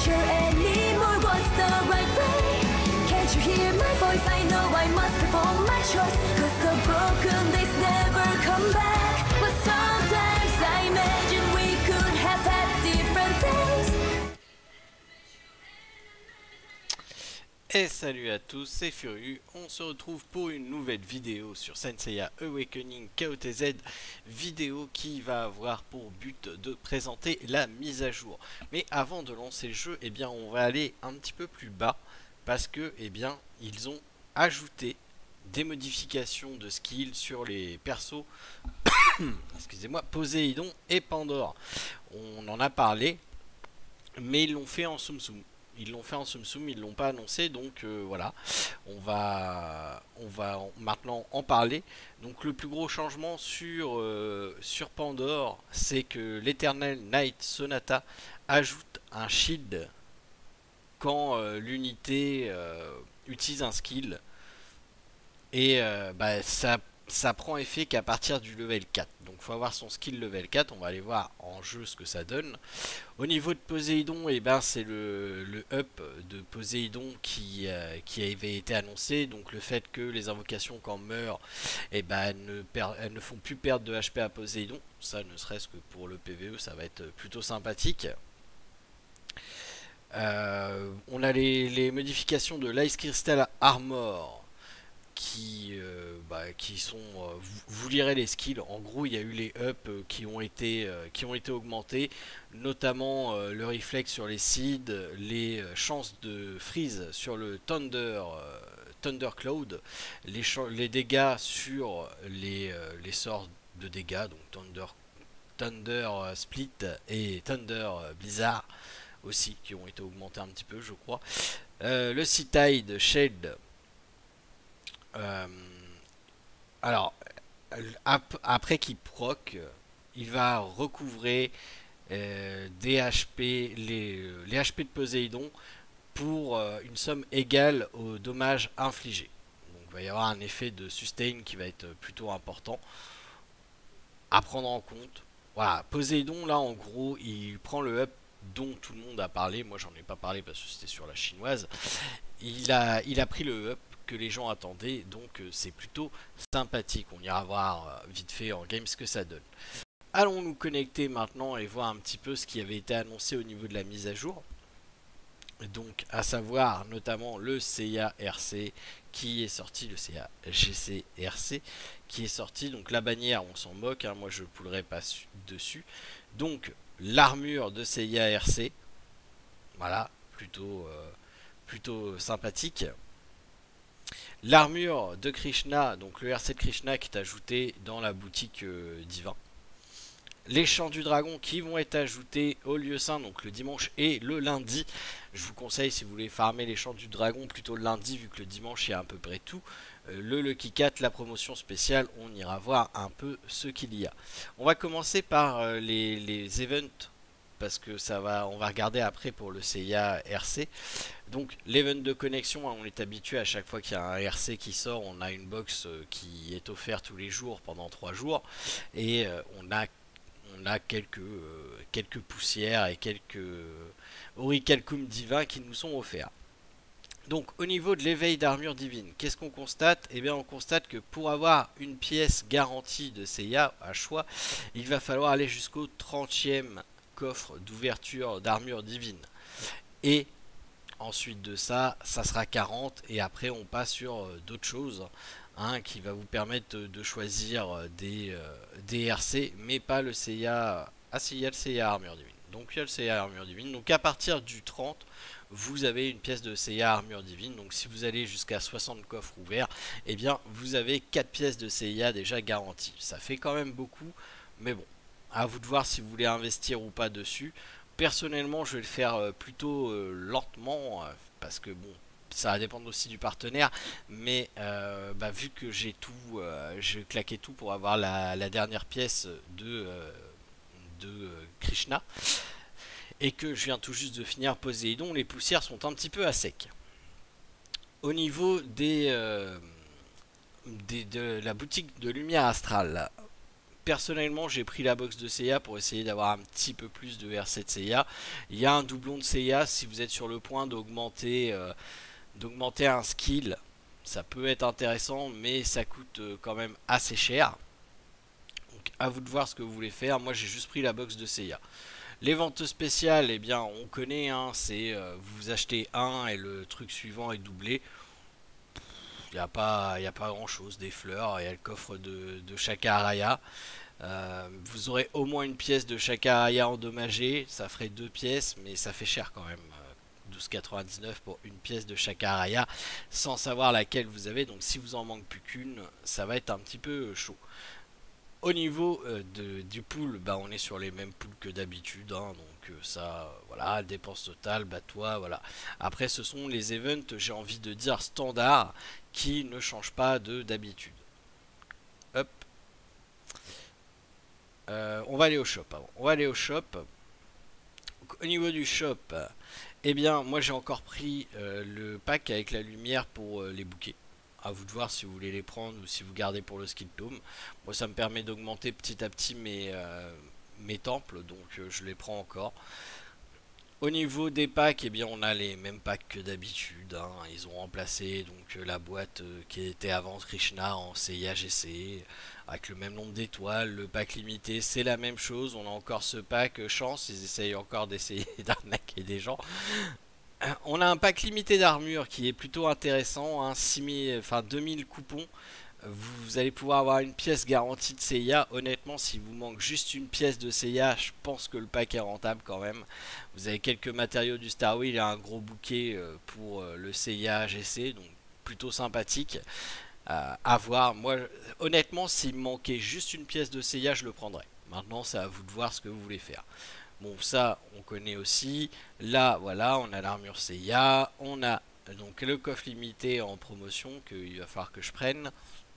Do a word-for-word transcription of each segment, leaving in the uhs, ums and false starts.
care anymore. What's the right way? Can't you hear my voice? I know I must perform my choice, cause the broken days never come back. But sometimes I imagine we could have had different days. Et salut à tous, c'est Furieux, on se retrouve pour une nouvelle vidéo sur Saint Seiya Awakening K O T Z, vidéo qui va avoir pour but de présenter la mise à jour. Mais avant de lancer le jeu, eh bien on va aller un petit peu plus bas, parce que eh bien ils ont ajouté des modifications de skills sur les persos, excusez-moi, Poséidon et Pandore. On en a parlé, mais ils l'ont fait en Tsum Tsum. Ils l'ont fait en Tsum Tsum, ils l'ont pas annoncé, donc euh, voilà, on va, on va en, maintenant en parler. Donc le plus gros changement sur, euh, sur Pandore, c'est que l'Eternal Night Sonata ajoute un shield quand euh, l'unité euh, utilise un skill. Et euh, bah, ça, ça prend effet qu'à partir du level quatre. Donc il faut avoir son skill level quatre, on va aller voir en jeu ce que ça donne. Au niveau de Poséidon, eh ben, c'est le, le up de Poséidon qui, euh, qui avait été annoncé. Donc le fait que les invocations quand meurent, eh ben, elles, ne per elles ne font plus perdre de H P à Poséidon. Ça, ne serait-ce que pour le P V E, ça va être plutôt sympathique. Euh, on a les, les modifications de l'Ice Crystal Armor. Qui, euh, bah, qui sont, euh, vous, vous lirez les skills. En gros, il y a eu les ups euh, qui ont été, euh, qui ont été augmentés, notamment euh, le reflex sur les seeds, les euh, chances de freeze sur le Thunder, euh, Thunder Cloud, les, les dégâts sur les, euh, les sorts de dégâts, donc Thunder, Thunder Split et Thunder Blizzard aussi, qui ont été augmentés un petit peu, je crois. Euh, le Sea Tide Shade. Euh, alors, ap après qu'il proc, il va recouvrer euh, des H P, les, les H P de Poséidon pour euh, une somme égale aux dommages infligés. Donc il va y avoir un effet de sustain qui va être plutôt important à prendre en compte. Voilà, Poséidon là en gros il prend le up dont tout le monde a parlé. Moi j'en ai pas parlé parce que c'était sur la chinoise. Il a, il a pris le up que les gens attendaient, donc euh, c'est plutôt sympathique. On ira voir euh, vite fait en game ce que ça donne. Allons nous connecter maintenant et voir un petit peu ce qui avait été annoncé au niveau de la mise à jour. Donc à savoir notamment le Seiya R C qui est sorti, le Seiya G C R C qui est sorti. Donc la bannière on s'en moque, hein, moi je ne poulerai pas dessus. Donc l'armure de Seiya R C, voilà, plutôt, euh, plutôt sympathique. L'armure de Krishna, donc le R C de Krishna qui est ajouté dans la boutique euh, divin. Les chants du dragon qui vont être ajoutés au lieu saint, donc le dimanche et le lundi. Je vous conseille si vous voulez farmer les chants du dragon plutôt le lundi vu que le dimanche il y a à peu près tout. Euh, le Lucky Cat, la promotion spéciale, on ira voir un peu ce qu'il y a. On va commencer par euh, les, les events. Parce que ça va, on va regarder après pour le Seiya R C. Donc l'event de connexion, hein, on est habitué à chaque fois qu'il y a un R C qui sort, on a une box euh, qui est offerte tous les jours pendant trois jours. Et euh, on a, on a quelques, euh, quelques poussières et quelques euh, orichalcum divins qui nous sont offerts. Donc au niveau de l'éveil d'armure divine, qu'est-ce qu'on constate? Eh bien on constate que pour avoir une pièce garantie de Seiya à choix, il va falloir aller jusqu'au trentième coffre d'ouverture d'armure divine. Et ensuite de ça, ça sera quarante et après on passe sur euh, d'autres choses hein, qui va vous permettre de, de choisir des, euh, des R C, mais pas le Seiya. Ah si, il y a le Seiya armure divine. Donc il y a le Seiya armure divine. Donc à partir du trente, vous avez une pièce de Seiya armure divine. Donc si vous allez jusqu'à soixante coffres ouverts, eh bien vous avez quatre pièces de Seiya déjà garanties. Ça fait quand même beaucoup, mais bon. À vous de voir si vous voulez investir ou pas dessus. Personnellement, je vais le faire euh, plutôt euh, lentement euh, parce que bon, ça va dépendre aussi du partenaire. Mais euh, bah, vu que j'ai tout, euh, j'ai claqué tout pour avoir la, la dernière pièce de, euh, de euh, Krishna et que je viens tout juste de finir Poséidon, les poussières sont un petit peu à sec. Au niveau des, euh, des de la boutique de lumière astrale. personnellement j'ai pris la box de Seiya pour essayer d'avoir un petit peu plus de R sept Seiya. Il y a un doublon de Seiya si vous êtes sur le point d'augmenter euh, d'augmenter un skill. Ça peut être intéressant mais ça coûte euh, quand même assez cher. Donc à vous de voir ce que vous voulez faire. Moi j'ai juste pris la box de Seiya. Les ventes spéciales, eh bien on connaît, hein, c'est euh, vous achetez un et le truc suivant est doublé. Il n'y a pas, il y a pas grand chose, des fleurs, il y a le coffre de, de Shaka Araya. Euh, vous aurez au moins une pièce de Shaka Araya endommagée, ça ferait deux pièces, mais ça fait cher quand même. douze quatre-vingt-dix-neuf pour une pièce de Shaka Araya, sans savoir laquelle vous avez, donc si vous en manque plus qu'une, ça va être un petit peu chaud. Au niveau euh, de, du pool, bah, on est sur les mêmes pools que d'habitude, hein, donc euh, ça, euh, voilà, dépense totale, bah toi, voilà. Après, ce sont les events, j'ai envie de dire standards, qui ne changent pas de d'habitude. Hop. Euh, on va aller au shop avant. On va aller au shop. Donc, au niveau du shop, eh bien, moi j'ai encore pris euh, le pack avec la lumière pour euh, les bouquets. À vous de voir si vous voulez les prendre ou si vous gardez pour le skill tome. Moi ça me permet d'augmenter petit à petit mes, euh, mes temples, donc euh, je les prends encore. Au niveau des packs, eh bien on a les mêmes packs que d'habitude, hein. Ils ont remplacé donc euh, la boîte euh, qui était avant Krishna en Seiya G C avec le même nombre d'étoiles. Le pack limité c'est la même chose, on a encore ce pack euh, chance, ils essayent encore d'essayer d'arnaquer des gens. On a un pack limité d'armure qui est plutôt intéressant, hein, six mille, enfin deux mille coupons. Vous allez pouvoir avoir une pièce garantie de Seiya. Honnêtement, si vous manque juste une pièce de Seiya, je pense que le pack est rentable quand même. Vous avez quelques matériaux du Star Wheel et un gros bouquet pour le Seiya G C, donc plutôt sympathique. Euh, à voir. Moi, honnêtement, s'il me manquait juste une pièce de Seiya, je le prendrais. Maintenant, c'est à vous de voir ce que vous voulez faire. Bon, ça, on connaît aussi. Là, voilà, on a l'armure Seiya. On a donc le coffre limité en promotion qu'il va falloir que je prenne.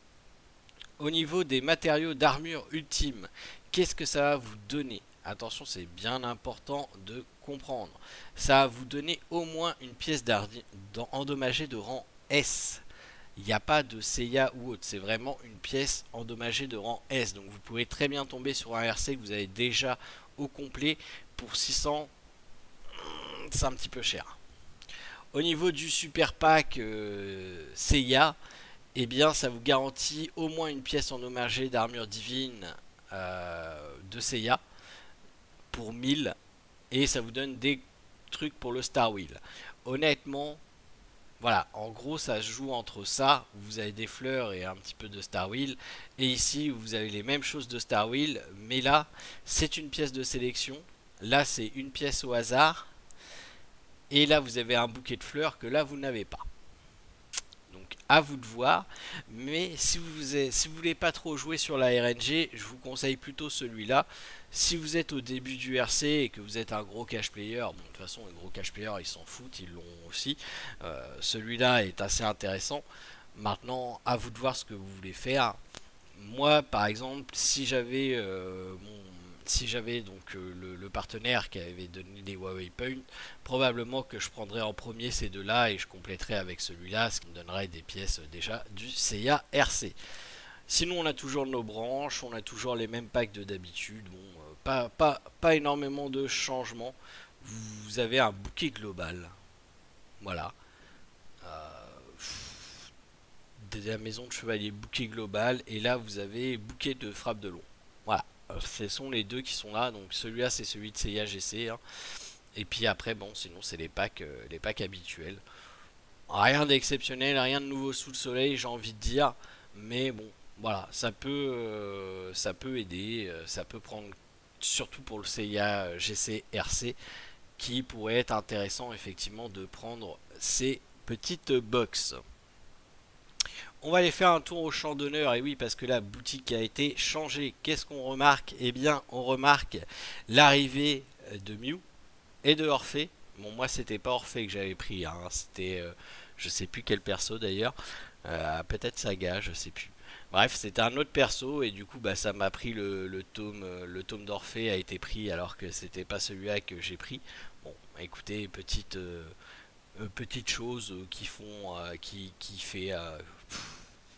Au niveau des matériaux d'armure ultime, qu'est-ce que ça va vous donner? Attention, c'est bien important de comprendre. Ça va vous donner au moins une pièce endommagée de rang S. Il n'y a pas de Seiya ou autre, c'est vraiment une pièce endommagée de rang S. Donc vous pouvez très bien tomber sur un R C que vous avez déjà au complet pour six cents, c'est un petit peu cher. Au niveau du super pack euh, Seiya, eh bien ça vous garantit au moins une pièce endommagée d'armure divine euh, de Seiya pour mille et ça vous donne des trucs pour le Star Wheel. Honnêtement, voilà, en gros ça se joue entre ça, vous avez des fleurs et un petit peu de Star Wheel, et ici vous avez les mêmes choses de Star Wheel, mais là c'est une pièce de sélection, là c'est une pièce au hasard, et là vous avez un bouquet de fleurs que là vous n'avez pas. Donc à vous de voir, mais si vous avez, si vous voulez pas trop jouer sur la R N G, je vous conseille plutôt celui-là. Si vous êtes au début du R C et que vous êtes un gros cash player, bon, de toute façon les gros cash players ils s'en foutent, ils l'ont aussi. Euh, celui-là est assez intéressant. Maintenant, à vous de voir ce que vous voulez faire. Moi, par exemple, si j'avais euh, mon si j'avais donc euh, le, le partenaire qui avait donné des Huawei Points, probablement que je prendrais en premier ces deux-là et je compléterais avec celui-là, ce qui me donnerait des pièces déjà du Seiya R C. Sinon, on a toujours nos branches, on a toujours les mêmes packs de d'habitude. Bon, euh, pas, pas, pas énormément de changements. Vous avez un bouquet global. Voilà. Euh, de la maison de chevalier, bouquet global. Et là, vous avez bouquet de frappe de long. Voilà. Euh, ce sont les deux qui sont là. Donc, celui-là, c'est celui de Seiya G C. Hein. Et puis après, bon, sinon, c'est les packs, euh, les packs habituels. Rien d'exceptionnel, rien de nouveau sous le soleil, j'ai envie de dire. Mais bon. Voilà, ça peut, euh, ça peut aider, euh, ça peut prendre, surtout pour le Seiya G C R C, qui pourrait être intéressant effectivement de prendre ces petites box. On va aller faire un tour au champ d'honneur, et oui, parce que la boutique a été changée. Qu'est-ce qu'on remarque? Eh bien, on remarque l'arrivée de Mew et de Orphée. Bon, moi, c'était pas Orphée que j'avais pris, hein. C'était, euh, je sais plus quel perso d'ailleurs, euh, peut-être Saga, je sais plus. Bref, c'était un autre perso et du coup bah ça m'a pris le, le tome le tome d'Orphée a été pris alors que c'était pas celui-là que j'ai pris. Bon, écoutez, petite euh, euh, petite chose qui font euh, qui qui fait euh, pff,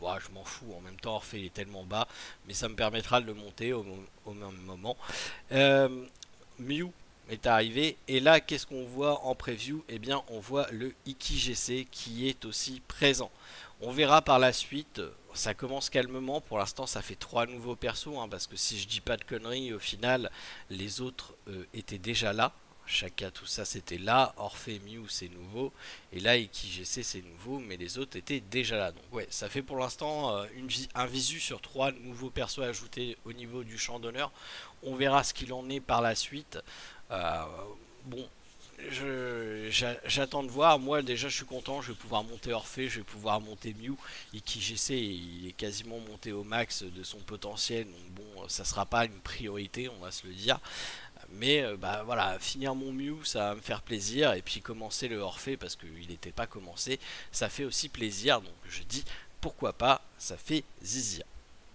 ouais, je m'en fous. En même temps, Orphée il est tellement bas, mais ça me permettra de le monter au, mo- au même moment. Euh, Mew est arrivé et là qu'est-ce qu'on voit en preview? Eh bien on voit le Iki G C qui est aussi présent. On verra par la suite, ça commence calmement, pour l'instant ça fait trois nouveaux persos hein, parce que si je dis pas de conneries au final les autres euh, étaient déjà là. Chacun tout ça c'était là, Orphée Mew c'est nouveau et là Iki G C c'est nouveau mais les autres étaient déjà là. Donc ouais ça fait pour l'instant euh, une vi- un visu sur trois nouveaux persos ajoutés au niveau du champ d'honneur. On verra ce qu'il en est par la suite. Euh, bon, je- j'a- j'attends de voir. Moi, déjà, je suis content. Je vais pouvoir monter Orphée, je vais pouvoir monter Mew. Et qui G C, il est quasiment monté au max de son potentiel. Donc, bon, ça sera pas une priorité, on va se le dire. Mais euh, bah voilà, finir mon Mew, ça va me faire plaisir. Et puis commencer le Orphée, parce qu'il n'était pas commencé, ça fait aussi plaisir. Donc, je dis pourquoi pas, ça fait zizir.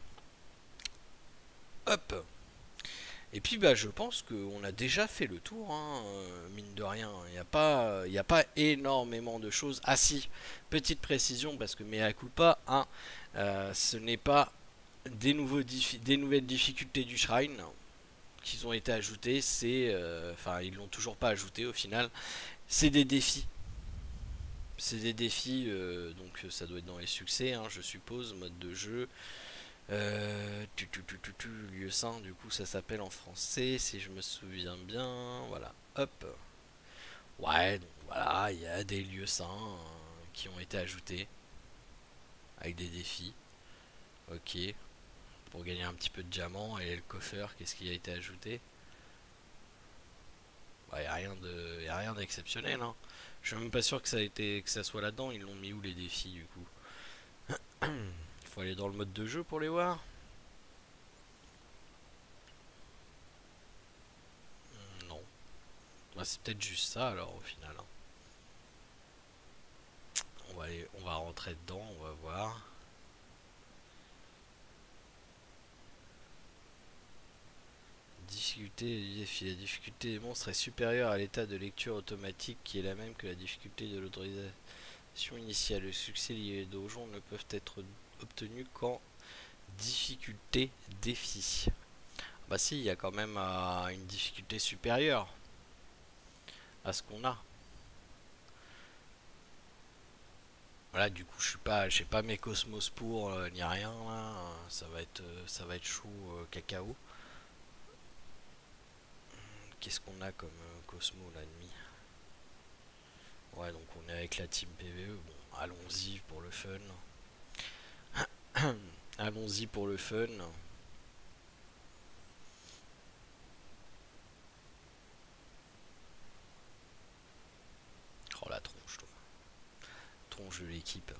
Hop! Et puis bah je pense qu'on a déjà fait le tour, hein, euh, mine de rien. Il n'y a pas, il y a pas énormément de choses. Ah si, petite précision parce que mea culpa, hein, euh, ce n'est pas des, nouveaux des nouvelles difficultés du Shrine qui ont été ajoutées. C'est, euh, enfin ils l'ont toujours pas ajouté au final. C'est des défis. C'est des défis, euh, donc ça doit être dans les succès, hein, je suppose, mode de jeu. Euh, tu, tu, tu, tu, tu, lieu saint, du coup ça s'appelle en français, si je me souviens bien. Voilà, hop. Ouais, donc voilà, il y a des lieux saints euh, qui ont été ajoutés avec des défis. Ok, pour gagner un petit peu de diamants. Et le coffre, qu'est-ce qui a été ajouté? Il n'y a rien de, y a rien d'exceptionnel. Hein. Je suis même pas sûr que ça a été, que ça soit là-dedans. Ils l'ont mis où les défis du coup? Il faut aller dans le mode de jeu pour les voir. Non. Bah, c'est peut-être juste ça alors au final. Hein. On va, aller, on va rentrer dedans, on va voir. Difficulté des défis. La difficulté des monstres est supérieure à l'état de lecture automatique qui est la même que la difficulté de l'autorisation initiale. Le succès lié aux donjons ne peuvent être obtenus qu'en difficulté défi. Bah si, il y a quand même euh, une difficulté supérieure à ce qu'on a. Voilà, du coup, je suis pas, j'ai pas mes cosmos pour euh, ni rien là. Ça va être, euh, ça va être chaud euh, cacao. Qu'est-ce qu'on a comme euh, Cosmo l'ennemi? Ouais, donc on est avec la team P V E. Bon, allons-y pour le fun. Allons-y pour le fun. Oh la tronche, toi. Tronche de l'équipe.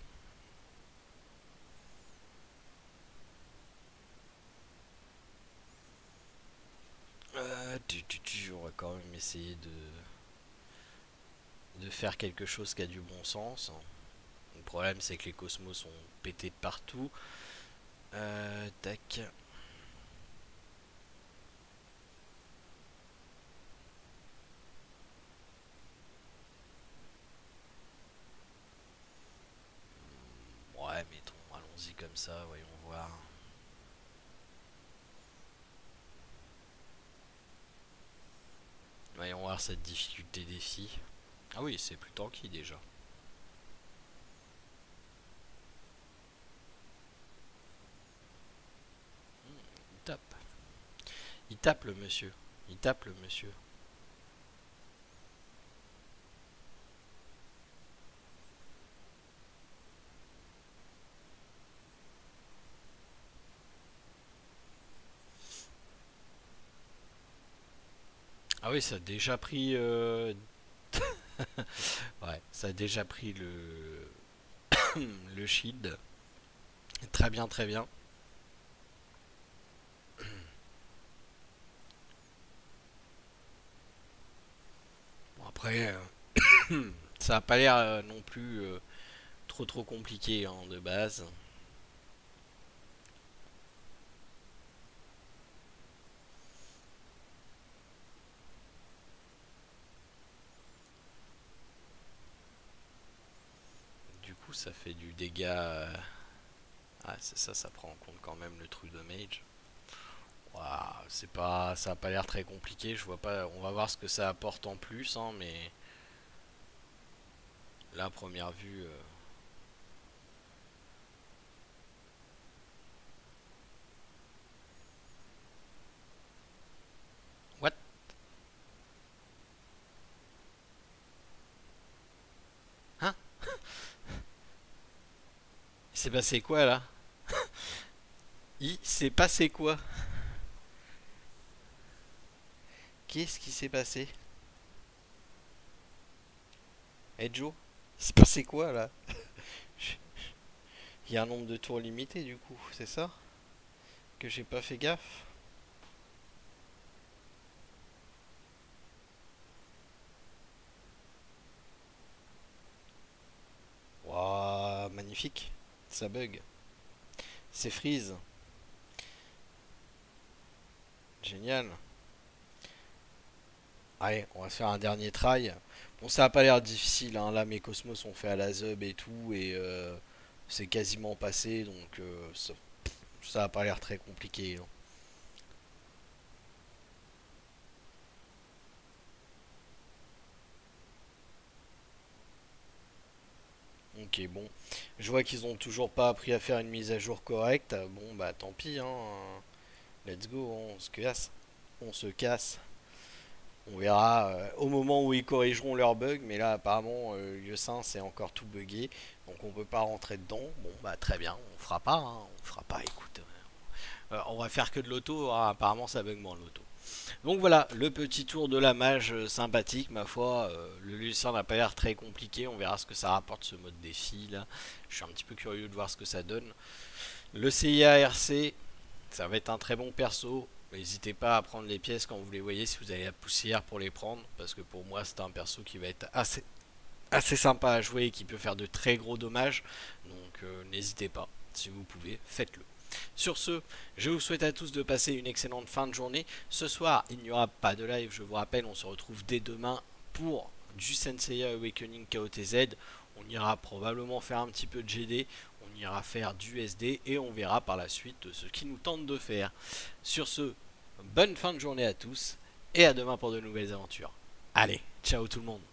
Euh, tu, tu, tu, on va quand même essayer de de faire quelque chose qui a du bon sens. Le problème c'est que les cosmos sont pétés de partout. Euh, tac. Ouais, mettons, allons-y comme ça, voyons voir. Voyons voir cette difficulté défi. Ah oui, c'est plus tanky déjà. Il tape. Il tape le monsieur. Il tape le monsieur. Ah oui, ça a déjà pris... euh, ouais, ça a déjà pris le... le shield. Très bien, très bien. Bon, après, euh, ça a pas l'air euh, non plus euh, trop trop compliqué hein, de base. Du coup, ça fait du dégât... euh, Ah, c'est ça, ça prend en compte quand même le truc de mage. Waouh, c'est pas, ça a pas l'air très compliqué. Je vois pas. On va voir ce que ça apporte en plus, hein, mais là, à première vue. Euh... What? Hein? Il s'est passé quoi là? Il s'est passé quoi? Qu'est-ce qui s'est passé? Eh Joe? Il s'est passé quoi là? Il y a un nombre de tours limité du coup, c'est ça? Que j'ai pas fait gaffe? Waouh, magnifique. Ça bug. C'est freeze. Génial. Allez, on va se faire un dernier try. Bon, ça a pas l'air difficile, hein. Là, mes cosmos sont faits à la zub et tout, et euh, c'est quasiment passé, donc euh, ça, ça a pas l'air très compliqué, hein. Ok, bon. Je vois qu'ils ont toujours pas appris à faire une mise à jour correcte. Bon, bah tant pis, hein. Let's go, hein. On se casse. On se casse. On verra euh, au moment où ils corrigeront leurs bugs, mais là apparemment euh, Lieu cinq c'est encore tout buggé, donc on peut pas rentrer dedans. Bon bah très bien, on fera pas, hein, on fera pas, écoute. Euh, on va faire que de l'auto, hein, apparemment ça bug moins l'auto. Donc voilà, le petit tour de la mage euh, sympathique, ma foi. Euh, le Lieu cinq n'a pas l'air très compliqué, on verra ce que ça rapporte ce mode défi là. Je suis un petit peu curieux de voir ce que ça donne. Le C I A R C, ça va être un très bon perso. N'hésitez pas à prendre les pièces quand vous les voyez si vous avez la poussière pour les prendre. Parce que pour moi c'est un perso qui va être assez, assez sympa à jouer et qui peut faire de très gros dommages. Donc euh, n'hésitez pas, si vous pouvez, faites-le. Sur ce, je vous souhaite à tous de passer une excellente fin de journée. Ce soir, il n'y aura pas de live, je vous rappelle, on se retrouve dès demain pour du Senseiya Awakening K O T Z. On ira probablement faire un petit peu de G D, on ira faire du S D et on verra par la suite ce qui nous tente de faire. Sur ce, bonne fin de journée à tous et à demain pour de nouvelles aventures. Allez, ciao tout le monde.